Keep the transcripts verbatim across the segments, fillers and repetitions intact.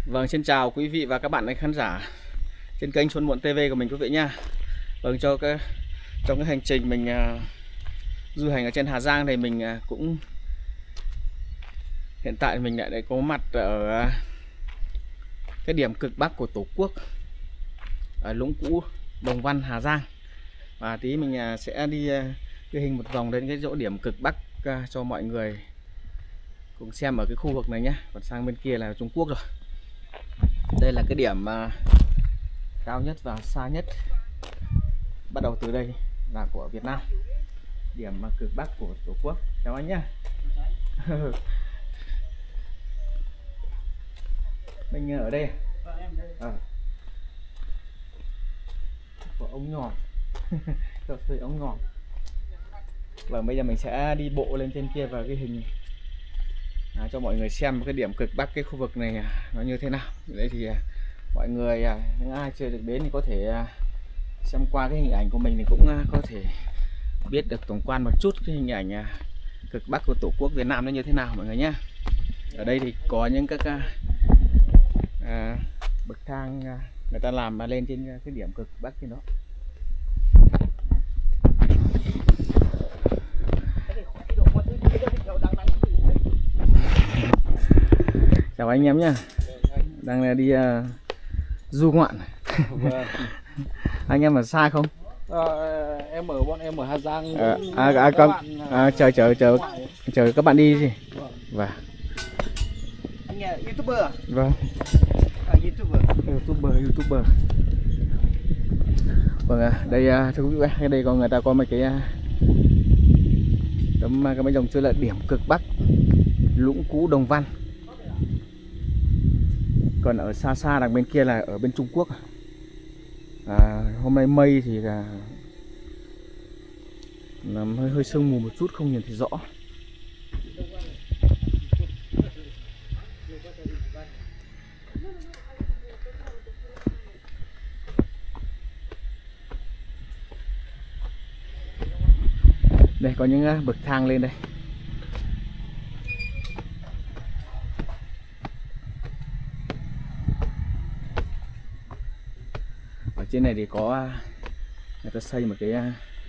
Vâng, xin chào quý vị và các bạn khán giả trên kênh Xuân Muộn ti vi của mình quý vị nha. Vâng, cho cái trong cái hành trình mình uh, du hành ở trên Hà Giang thì mình uh, cũng hiện tại mình lại đã có mặt ở uh, cái điểm cực Bắc của Tổ quốc ở Lũng Cú, Đồng Văn, Hà Giang. Và tí mình uh, sẽ đi uh, ghi hình một vòng đến cái chỗ điểm cực Bắc uh, cho mọi người cùng xem ở cái khu vực này nhé. Còn sang bên kia là Trung Quốc rồi. Đây là cái điểm uh, cao nhất và xa nhất, bắt đầu từ đây là của Việt Nam, điểm cực Bắc của Tổ quốc. Chào anh nhé. Mình ở đây à. Có ống nhòm. Cho thuê ống nhòm. Và bây giờ mình sẽ đi bộ lên trên kia và ghi hình à, cho mọi người xem cái điểm cực Bắc cái khu vực này nó như thế nào. Đây thì mọi người những ai chưa được đến thì có thể xem qua cái hình ảnh của mình thì cũng có thể biết được tổng quan một chút cái hình ảnh cực Bắc của Tổ quốc Việt Nam nó như thế nào mọi người nhé. Ở đây thì có những các à, bậc thang người ta làm lên trên cái điểm cực Bắc trên đó. Chào anh em nhé, đang đi uh, du ngoạn. Anh em ở xa không? À, em ở bọn em ở Hà Giang. À, à, à, con à, chờ chờ chờ chờ các bạn đi gì? Vâng. Và anh nghe YouTuber à? Vâng. À, YouTuber. YouTuber YouTuber. Vâng à, đây thưa quý vị, đây có người ta có mấy cái tấm cái mấy dòng chữ là điểm cực Bắc Lũng Cú Đồng Văn. Còn ở xa xa đằng bên kia là ở bên Trung Quốc. À, hôm nay mây thì là làm hơi hơi sương mù một chút, không nhìn thấy rõ. Đây có những bậc thang lên đây. Ở trên này thì có người ta xây một cái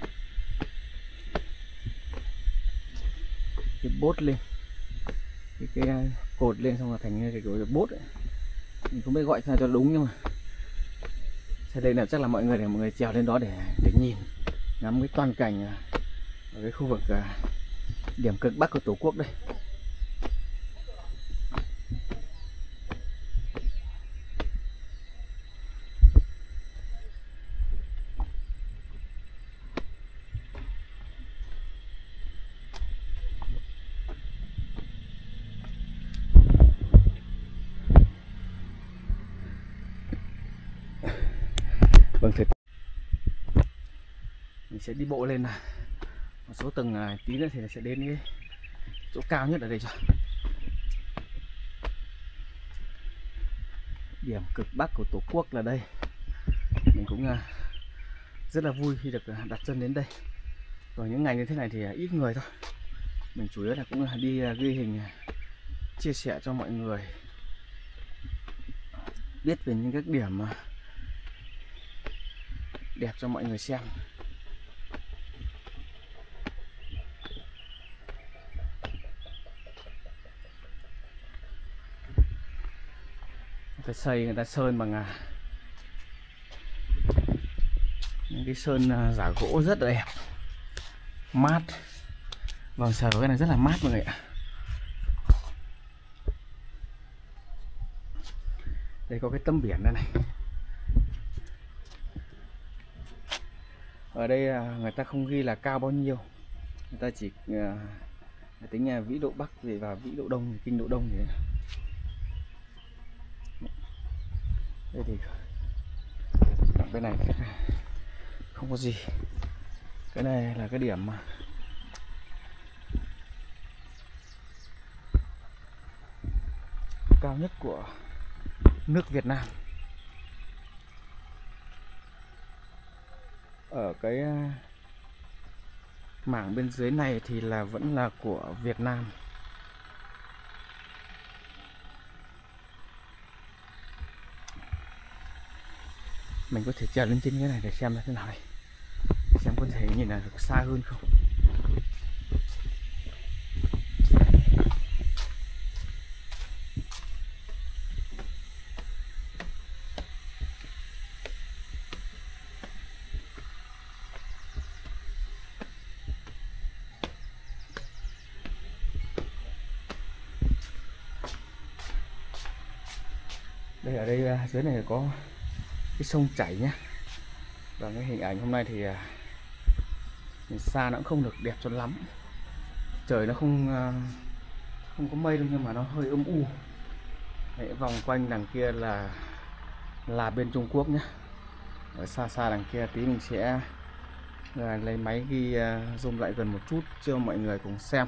cái bốt lên, cái cái cột lên xong rồi thành cái kiểu bốt ấy. Mình không biết gọi sao cho đúng nhưng mà sau đây là chắc là mọi người để mọi người trèo lên đó để để nhìn ngắm cái toàn cảnh ở cái khu vực điểm cực Bắc của Tổ quốc đây. Vâng, thưa mình sẽ đi bộ lên một số tầng, tí nữa thì sẽ đến cái chỗ cao nhất ở đây rồi. Điểm cực Bắc của Tổ quốc là đây. Mình cũng rất là vui khi được đặt chân đến đây. Rồi những ngày như thế này thì ít người thôi. Mình chủ yếu là cũng là đi ghi hình, chia sẻ cho mọi người biết về những các điểm đẹp cho mọi người xem. Người ta xây, người ta sơn bằng những cái sơn giả gỗ rất là đẹp, mát. Vâng, sờ cái này rất là mát mọi người ạ. Đây có cái tấm biển đây này. Ở đây người ta không ghi là cao bao nhiêu, người ta chỉ uh, tính là vĩ độ Bắc về và vĩ độ Đông, kinh độ Đông thì đây thì bên này không có gì. Cái này là cái điểm mà cao nhất của nước Việt Nam. Ở cái mảng bên dưới này thì là vẫn là của Việt Nam. Mình có thể trèo lên trên cái này để xem là thế nào này, xem có thể nhìn là được xa hơn không. Đây ở đây dưới này có cái sông chảy nhá. Và cái hình ảnh hôm nay thì nhìn xa nó cũng không được đẹp cho lắm. Trời nó không không có mây đâu nhưng mà nó hơi âm u. Đấy, vòng quanh đằng kia là là bên Trung Quốc nhá. Ở xa xa đằng kia tí mình sẽ lấy máy ghi zoom lại gần một chút cho mọi người cùng xem.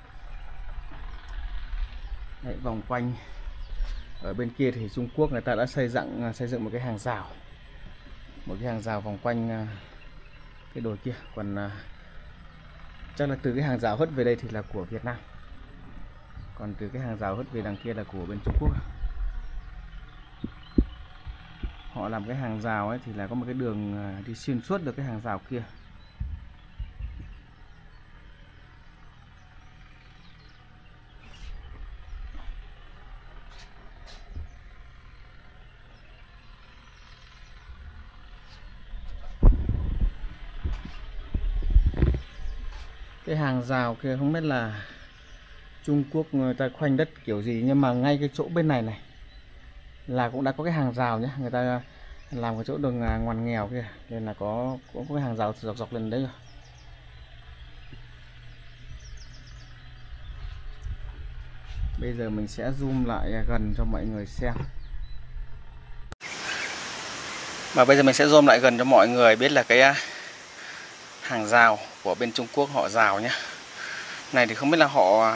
Đấy, vòng quanh ở bên kia thì Trung Quốc người ta đã xây dựng xây dựng một cái hàng rào, một cái hàng rào vòng quanh cái đồi kia. Còn chắc là từ cái hàng rào hất về đây thì là của Việt Nam, còn từ cái hàng rào hất về đằng kia là của bên Trung Quốc. Họ làm cái hàng rào ấy thì là có một cái đường đi xuyên suốt được cái hàng rào kia. Cái hàng rào kia không biết là Trung Quốc người ta khoanh đất kiểu gì, nhưng mà ngay cái chỗ bên này này là cũng đã có cái hàng rào nhé. Người ta làm cái chỗ đường ngoằn nghèo kia nên là có cũng có cái hàng rào dọc dọc lên đấy rồi. Bây giờ mình sẽ zoom lại gần cho mọi người xem. Và bây giờ mình sẽ zoom lại gần cho mọi người biết là cái hàng rào của bên Trung Quốc họ rào nhé. Này thì không biết là họ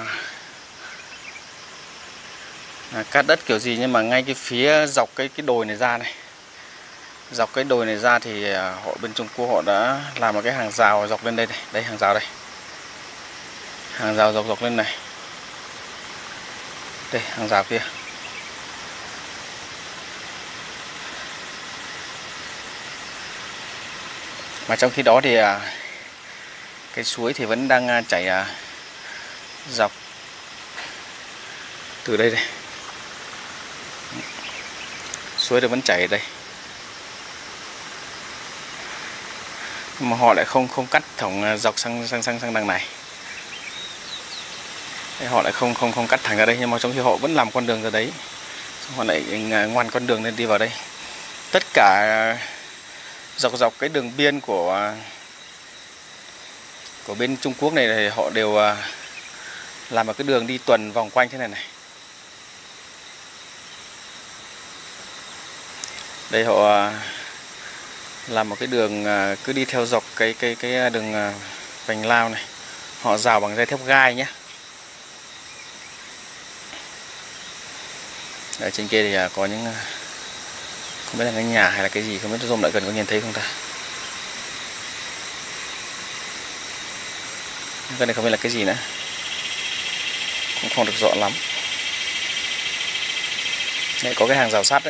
à, cắt đất kiểu gì, nhưng mà ngay cái phía dọc cái cái đồi này ra này, dọc cái đồi này ra thì họ bên Trung Quốc họ đã làm một cái hàng rào dọc lên đây này. Đây hàng rào đây, hàng rào dọc dọc lên này. Đây hàng rào kia. Mà trong khi đó thì cái suối thì vẫn đang chảy dọc từ đây đây. Suối thì vẫn chảy ở đây. Nhưng mà họ lại không không cắt thẳng dọc sang sang sang sang đằng này. Đây, họ lại không không không cắt thẳng ra đây, nhưng mà trong khi họ vẫn làm con đường ra đấy. Họ lại ngoằn con đường lên đi vào đây. Tất cả dọc dọc cái đường biên của của bên Trung Quốc này thì họ đều làm một cái đường đi tuần vòng quanh thế này này. Đây họ làm một cái đường cứ đi theo dọc cái cái cái đường vành lao này. Họ rào bằng dây thép gai nhé. Ở trên kia thì có những không biết là cái nhà hay là cái gì, không biết zoom lại gần có nhìn thấy không ta. Cái này không biết là cái gì nữa, cũng không được rõ lắm. Đây có cái hàng rào sắt đấy.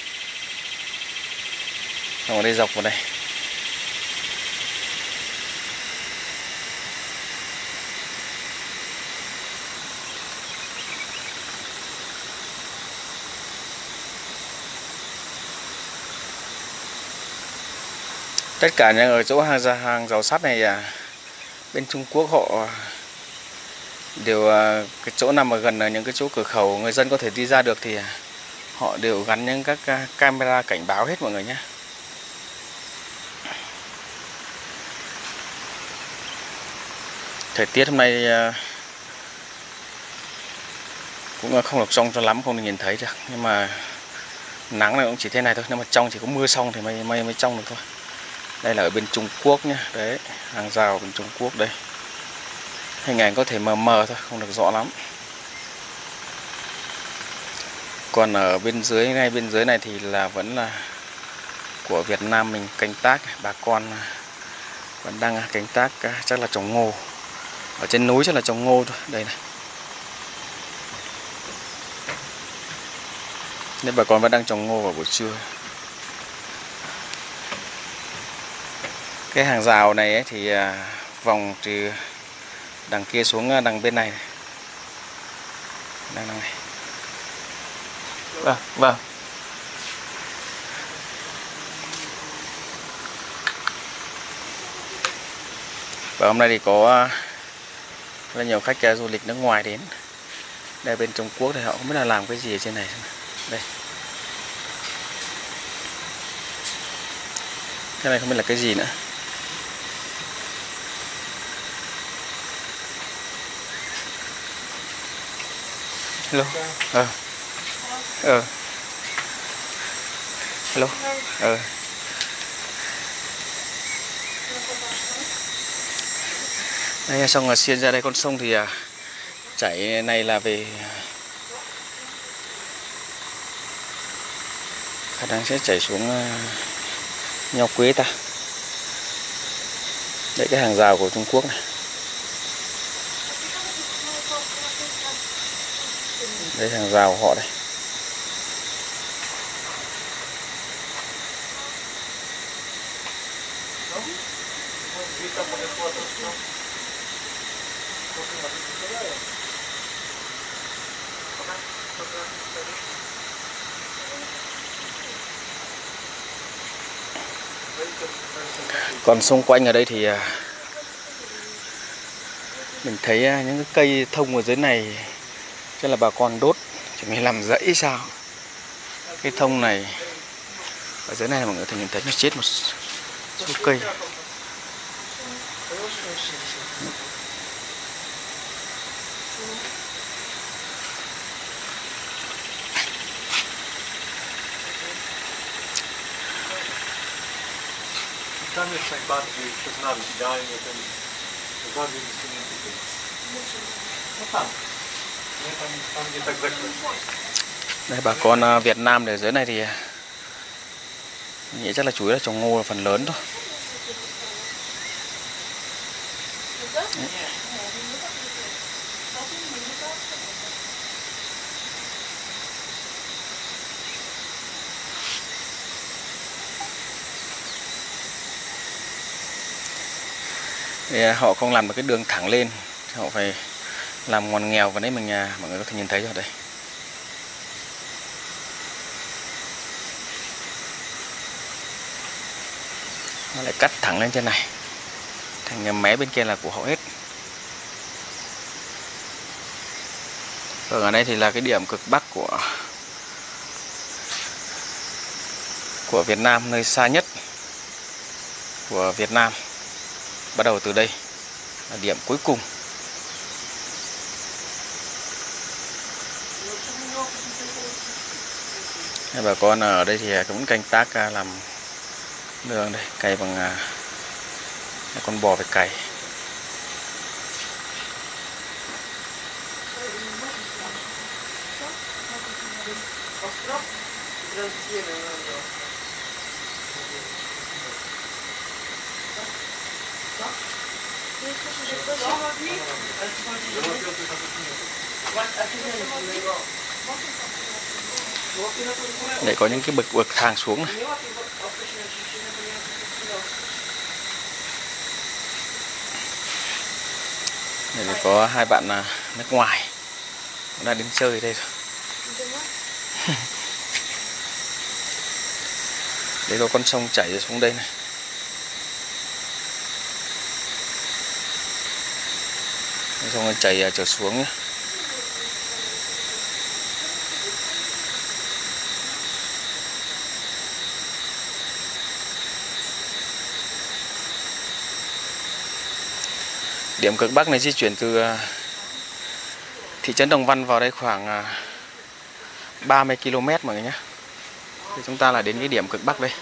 Ở đây dọc vào đây. Tất cả những ở chỗ hàng hàng rào sắt này bên Trung Quốc họ đều cái chỗ nằm ở gần những cái chỗ cửa khẩu người dân có thể đi ra được thì họ đều gắn những các camera cảnh báo hết mọi người nhé. Thời tiết hôm nay cũng không được trong cho lắm, không được nhìn thấy được, nhưng mà nắng này cũng chỉ thế này thôi, nếu mà trong chỉ có mưa xong thì mới mới mới trong được thôi. Đây là ở bên Trung Quốc nhé, đấy hàng rào bên Trung Quốc đây. Hình ảnh có thể mờ mờ thôi, không được rõ lắm. Còn ở bên dưới, ngay bên dưới này thì là vẫn là của Việt Nam mình canh tác, bà con vẫn đang canh tác, chắc là trồng ngô. Ở trên núi chắc là trồng ngô thôi, đây này. Nên bà con vẫn đang trồng ngô vào buổi trưa. Cái hàng rào này ấy thì à, vòng từ đằng kia xuống à, đằng bên này, này. Đằng này. Vâng, vâng. Và hôm nay thì có rất nhiều khách uh, du lịch nước ngoài đến. Đây bên Trung Quốc thì họ không biết là làm cái gì ở trên này. Đây. Cái này không biết là cái gì nữa. Hello. Ờ. Ờ. Hello. Ờ. Đây xong rồi xuyên ra đây con sông thì à, chảy này là về khả năng sẽ chảy xuống à, Nho Quế ta. Đấy cái hàng rào của Trung Quốc này. Đây hàng rào của họ đây. Còn xung quanh ở đây thì mình thấy những cái cây thông ở dưới này chắc là bà con đốt chuẩn bị làm rẫy sao. Cái thông này ở dưới này mọi người thấy nhìn thấy nó chết một số cây. Tam jest najbardziej przez nami idealnie ten bardziej wysunięty. No tam. Nie, tam, tam nie tak zakręt. Đây bà con Việt Nam ở dưới này thì nghĩ chắc là chủ yếu là trồng ngô là phần lớn thôi. Đấy. Thì họ không làm được cái đường thẳng lên, họ phải làm ngoằn nghèo vào đấy mình mọi người có thể nhìn thấy rồi đây. Nó lại cắt thẳng lên trên này, thành nhà máy bên kia là của họ hết. Và ở đây thì là cái điểm cực bắc của của Việt Nam, nơi xa nhất của Việt Nam. Bắt đầu từ đây là điểm cuối cùng. Bà con ở đây thì cũng canh tác làm đường đây, cày bằng con bò phải cày. Để có những cái bậc bậc thang xuống này. Đây có hai bạn nước ngoài đã đến chơi đây rồi. Đây có con sông chảy xuống đây này. Xong rồi chảy trở xuống nhé. Điểm cực Bắc này di chuyển từ thị trấn Đồng Văn vào đây khoảng ba mươi ki lô mét mọi người nhé. Thì chúng ta là đến cái điểm cực Bắc đây.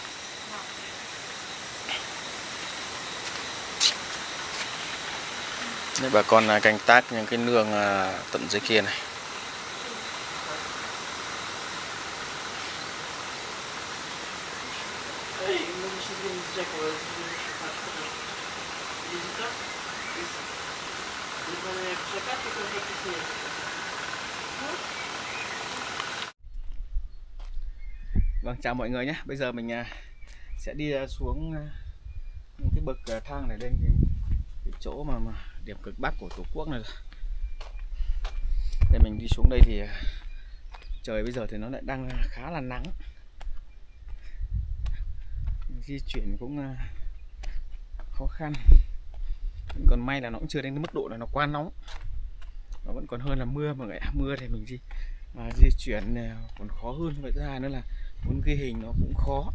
Đây bà con canh tác những cái nương tận dưới kia này. Vâng, chào mọi người nhé. Bây giờ mình sẽ đi xuống những cái bậc à, thang này lên cái, cái chỗ mà, mà điểm cực bắc của Tổ quốc này. Để mình đi xuống đây thì à, trời bây giờ thì nó lại đang khá là nắng, di chuyển cũng à, khó khăn. Còn may là nó cũng chưa đến cái mức độ là nó quá nóng, nó vẫn còn hơn là mưa. Mà ngày mưa thì mình đi à, di chuyển à, còn khó hơn. Vậy thứ hai nữa là muốn ghi hình nó cũng khó.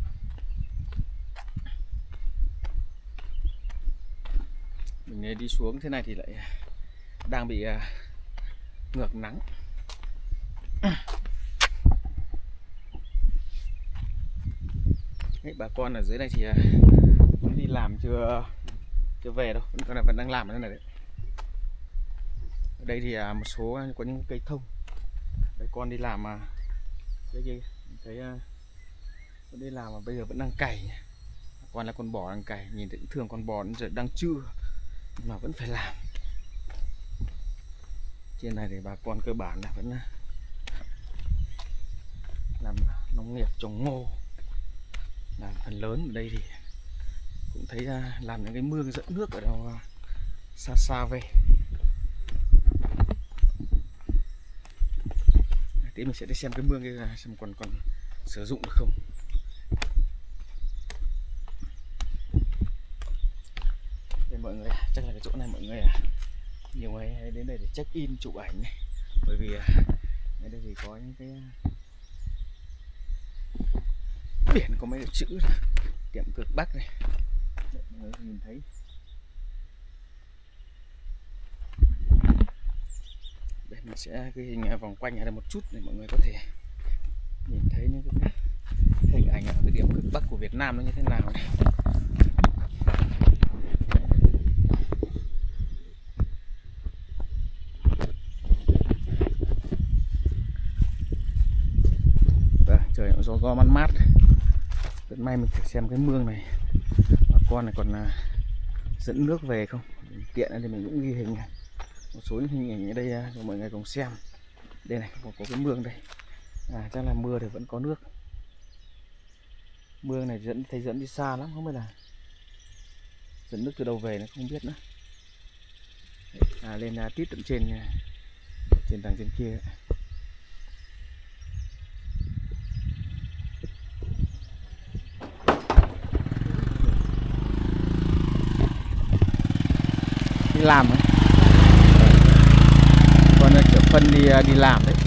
Mình đi xuống thế này thì lại đang bị à, ngược nắng. Đấy, bà con ở dưới này thì vẫn đi làm chưa chưa về đâu, vẫn còn vẫn đang làm ở đây này đấy. Ở đây thì một số có những cây thông, đây con đi làm mà đây kia thấy vẫn đi làm mà bây giờ vẫn đang cày. Còn là con bò đang cày, nhìn thấy thường con bò nó đang trưa mà vẫn phải làm. Trên này thì bà con cơ bản là vẫn làm nông nghiệp trồng ngô, làm phần lớn. Ở đây thì cũng thấy làm những cái mương dẫn nước ở đâu xa xa về. Tí mình sẽ đi xem cái mương kia xem còn còn sử dụng được không. Đây mọi người, chắc là cái chỗ này mọi người nhiều người hay đến đây để check in chụp ảnh này, bởi vì ở đây thì có những cái biển có mấy cái chữ là điểm cực bắc này. Đấy, mọi người nhìn thấy. Đây mình sẽ ghi hình vòng quanh ở đây một chút để mọi người có thể nhìn thấy những cái hình ảnh ở cái điểm cực bắc của Việt Nam nó như thế nào này. Trời nó gió gió mát mát. Rất may mình phải xem cái mương này bà con này còn uh, dẫn nước về không. Tiện thì mình cũng ghi hình một số những hình ảnh ở đây cho mọi người cùng xem. Đây này, có, có cái mương đây. À, chắc là mưa thì vẫn có nước. Mương này dẫn thấy dẫn đi xa lắm, không biết là dẫn nước từ đâu về nó không biết nữa. À, lên uh, tít tận trên trên đằng trên kia. Đi làm ấy. Còn chở phân đi đi làm đấy.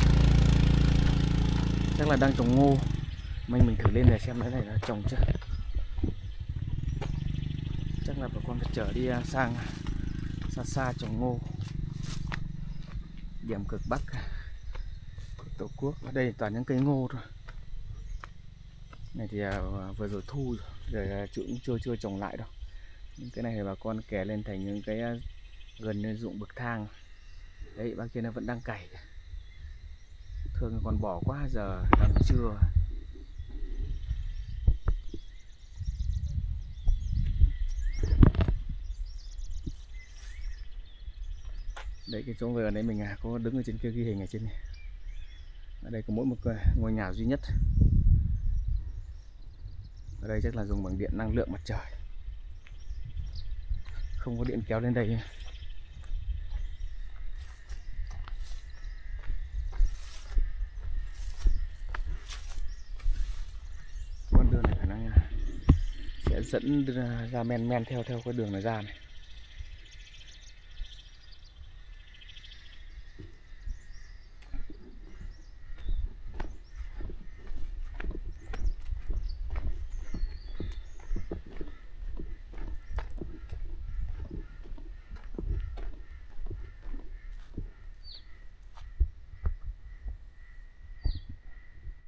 Chắc là đang trồng ngô. Mình mình thử lên để xem cái này là trồng chưa. Chắc là bà con phải chở đi sang xa xa trồng ngô. Điểm cực bắc của Tổ quốc. Ở đây toàn những cây ngô thôi. Này thì vừa rồi thu rồi, rồi cũng chưa chưa trồng lại đâu. Cái này thì bà con kè lên thành những cái gần như dụng bậc thang. Đấy, bác kia nó vẫn đang cày. Thường còn bỏ quá, giờ đang trưa. Đấy, cái chỗ vừa đấy mình có đứng ở trên kia ghi hình ở trên này. Ở đây có mỗi một ngôi nhà duy nhất. Ở đây chắc là dùng bằng điện năng lượng mặt trời, không có điện kéo lên đây. Con đường này khả năng sẽ dẫn ra men men theo theo cái đường này ra này.